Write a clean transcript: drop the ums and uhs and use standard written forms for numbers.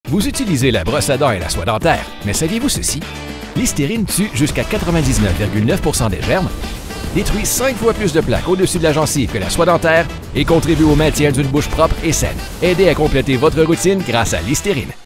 Vous utilisez la brosse à dents et la soie dentaire, mais saviez-vous ceci? Listerine tue jusqu'à 99,9% des germes, détruit 5 fois plus de plaques au-dessus de la gencive que la soie dentaire et contribue au maintien d'une bouche propre et saine. Aidez à compléter votre routine grâce à Listerine.